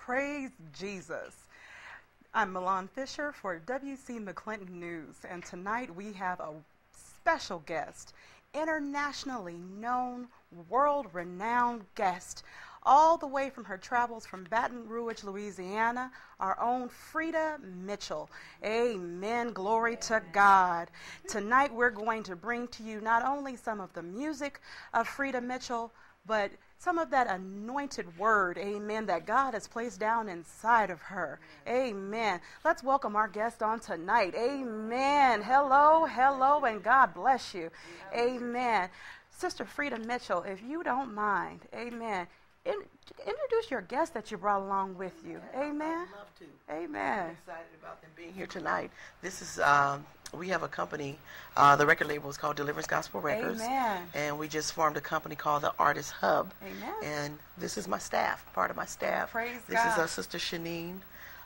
Praise Jesus. I'm Milan Fisher for WC McClinton News, and tonight we have a special guest, internationally known, world-renowned guest, all the way from her travels from Baton Rouge, Louisiana, our own Frida Mitchell. Amen. Glory to God. Tonight we're going to bring to you not only some of the music of Frida Mitchell, but some of that anointed word, amen, that God has placed down inside of her. Amen. Let's welcome our guest on tonight. Amen. Hello, hello, and God bless you. Amen. Sister Frida Mitchell, if you don't mind, amen, introduce your guest that you brought along with you. Amen. I'd love to. Amen. I'm excited about them being here tonight. This is, we have a company, the record label is called Deliverance Gospel Records. Amen. And we just formed a company called the Artist Hub. Amen. And this is my staff, part of my staff. Praise this God. Is our Sister Shanine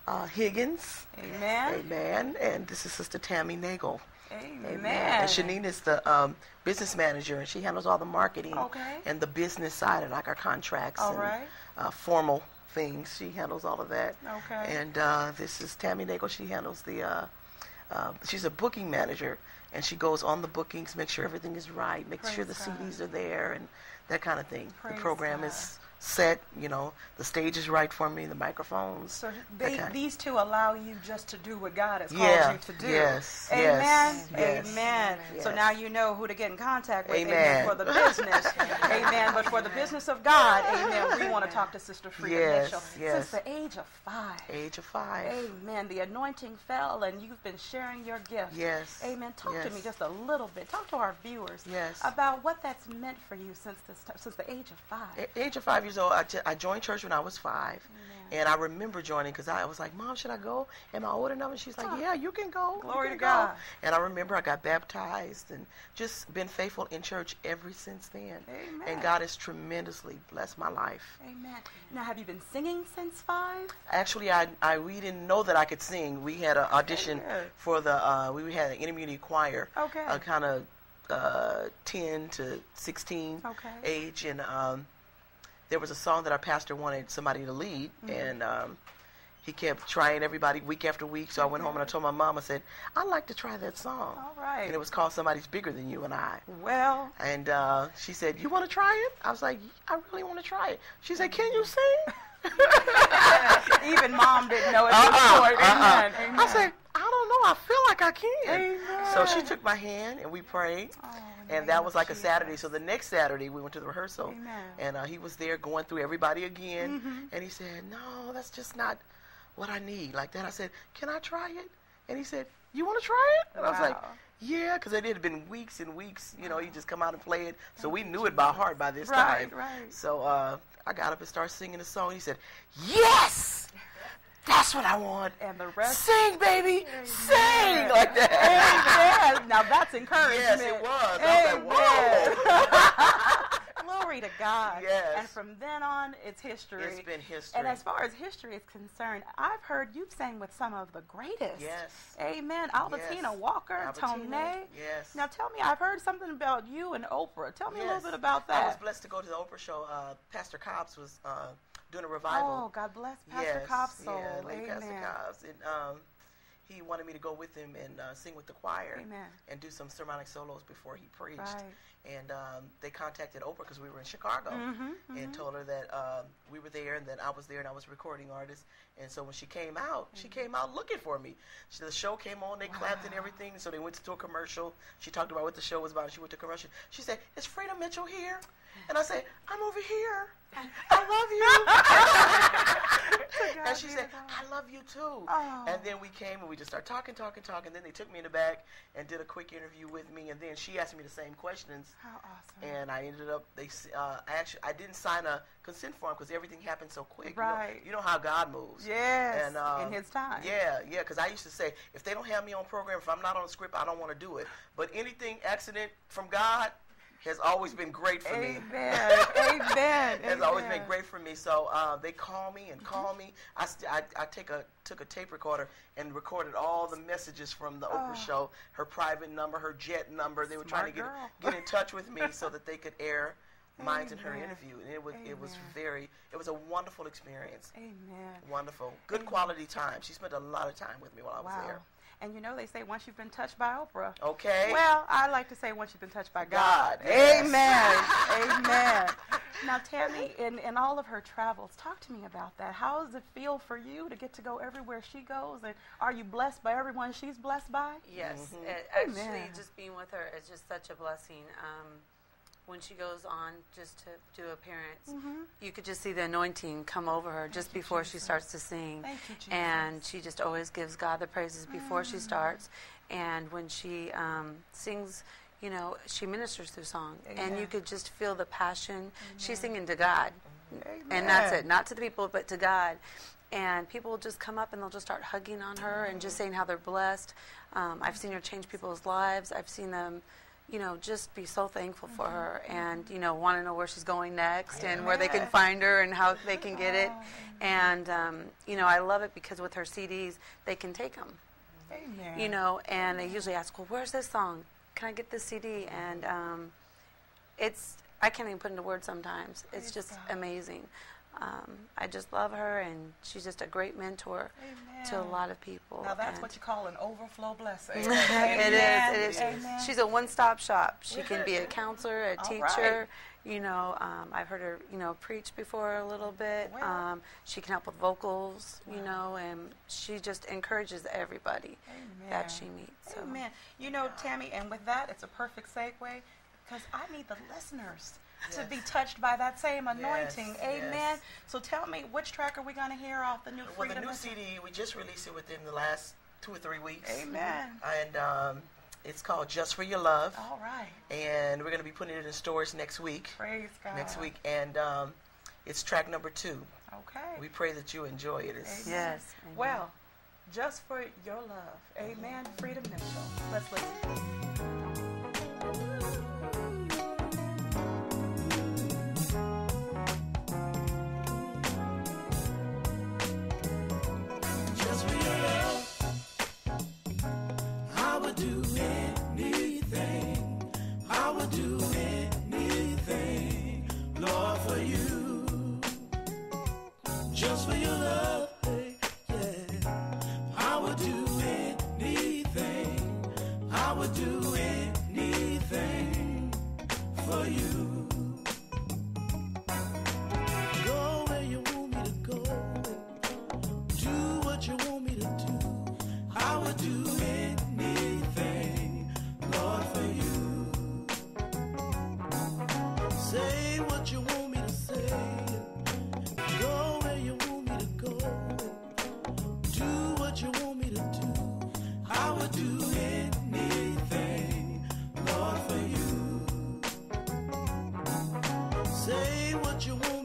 Higgins. Amen. Amen. And this is Sister Tammy Nagel. Amen. And Shanine is the business manager, and she handles all the marketing and the business side, and like our contracts and formal things. She handles all of that. Okay. And this is Tammy Nagel. She handles the, she's a booking manager, and she goes on the bookings, make sure everything is right, make sure the CDs are there, and that kind of thing. The program is set, you know, the stage is right for me, the microphones. So these two allow you just to do what God has called you to do. Yes. Amen. Yes. Amen. Yes. So now you know who to get in contact with. Amen. For the business. Amen. But for the business of God, amen, we want to talk to Sister Frida Mitchell. Yes. Since the age of 5. Age of 5. Amen. The anointing fell and you've been sharing your gift. Yes. Amen. Talk to me just a little bit. Talk to our viewers about what that's meant for you since the age of 5. Age of 5 years old, I joined church when I was 5. And I remember joining because I was like, Mom, should I go? Am I old enough? And she's like, yeah, you can go. Glory to God. And I remember I got baptized and just been faithful in church ever since then. Amen. And God has tremendously blessed my life. Amen. Now, have you been singing since 5? Actually, we didn't know that I could sing. We had an audition for we had an intermediate choir. Okay. Kind of 10 to 16 age. And there was a song that our pastor wanted somebody to lead, and he kept trying everybody week after week. So I went home and I told my mom, I said, I'd like to try that song. All right. And it was called Somebody's Bigger Than You and I. Well. And she said, you want to try it? I was like, I really want to try it. She said, can you sing? Even Mom didn't know it before. Amen. I said, I don't know. I feel like I can. Amen. So she took my hand and we prayed. And that was like a Saturday. So the next Saturday, we went to the rehearsal. Amen. And he was there going through everybody again. And he said, no, that's just not what I need. Like that. I said, can I try it? And he said, you want to try it? And I was like, yeah, because it had been weeks and weeks. You know, he just come out and play it. So we knew it by heart by this time. Right. So I got up and started singing the song. He said, yes! That's what I want. And the rest. Sing, baby. Sing like that. Amen. Now that's encouragement. Yes, it was. I was like, whoa. Glory to God. Yes. And from then on, it's history. It's been history. And as far as history is concerned, I've heard you've sang with some of the greatest. Yes. Amen. Albertina Walker, Tone. Yes. Now tell me, I've heard something about you and Oprah. Tell me a little bit about that. I was blessed to go to the Oprah show. Pastor Cobbs was doing a revival. Oh, God bless Pastor Cobb's soul. Amen. Pastor Cobbs. And he wanted me to go with him and sing with the choir. Amen. And do some sermonic solos before he preached. Right. And they contacted Oprah because we were in Chicago and told her that we were there and that I was there and I was a recording artist. And so when she came out, she came out looking for me. The show came on, they clapped and everything. So they went to a commercial. She talked about what the show was about. She went to commercial. She said, is Frida Mitchell here? And I said, I'm over here. I love you. And she said, I love you too. Oh. And then we came and we just started talking. And then they took me in the back and did a quick interview with me. And then she asked me the same questions. How awesome. And I ended up, I didn't sign a consent form because everything happened so quick. Right. You know how God moves. Yes. And, in his time. Yeah. Because I used to say, if they don't have me on program, if I'm not on the script, I don't want to do it. But anything accident from God has always been great for me. Amen. Has always been great for me. So they call me and call me. I took a tape recorder and recorded all the messages from the Oprah show, her private number, her jet number. They were trying to get in touch with me so that they could air minds in her Amen. interview, and it was Amen. it was a wonderful experience. Amen. Wonderful, good quality time. She spent a lot of time with me while I was Wow. there. And you know, they say once you've been touched by Oprah. Okay. Well, I like to say once you've been touched by God, God. yes. Amen. Amen. Now, Tammy, in all of her travels, talk to me about that. How does it feel for you to get to go everywhere she goes? And are you blessed by everyone she's blessed by? Yes, Amen. actually, just being with her is just such a blessing. When she goes on just to do appearance, you could just see the anointing come over her just before she starts to sing. Thank you, Jesus. And she just always gives God the praises before she starts. And when she sings, you know, she ministers through song. And you could just feel the passion. She's singing to God. Amen. And that's it. Not to the people, but to God. And people will just come up and they'll just start hugging on her and just saying how they're blessed. I've seen her change people's lives. I've seen them, you know, just be so thankful for her and, you know, want to know where she's going next and where they can find her and how they can get it. And, you know, I love it because with her CDs, they can take them, Amen. you know, and they usually ask, well, where's this song? Can I get this CD? And I can't even put into words sometimes. It's just amazing. I just love her, and she's just a great mentor to a lot of people. Now, that's what you call an overflow blessing. It is. Amen. She's a one-stop shop. She can be a counselor, a All teacher. You know, I've heard her, you know, preach before a little bit. Well. She can help with vocals, you know, and she just encourages everybody that she meets. So. Amen. You know, Tammy, and with that, it's a perfect segue because I need the listeners to be touched by that same anointing. Amen. Yes. So tell me, which track are we going to hear off the new Well, Freedom? the new CD, we just released it within the last 2 or 3 weeks. Amen. And it's called Just For Your Love. All right. And we're going to be putting it in stores next week. Praise God. Next week. And it's track number 2. Okay. We pray that you enjoy it. It's Yes. Amen. Well, Just For Your Love. Amen. Freedom Mitchell. Let's listen. Just for your love, I would do anything. I would do anything, Lord, for you. Just for your love, yeah. I would do anything. I would do anything for you. Go where you want me to go. Do what you want me to do. I would do anything, Lord, for you. Say what you want me to say. Go where you want me to go. Do what you want me to do. I would do anything, Lord, for you. Say what you want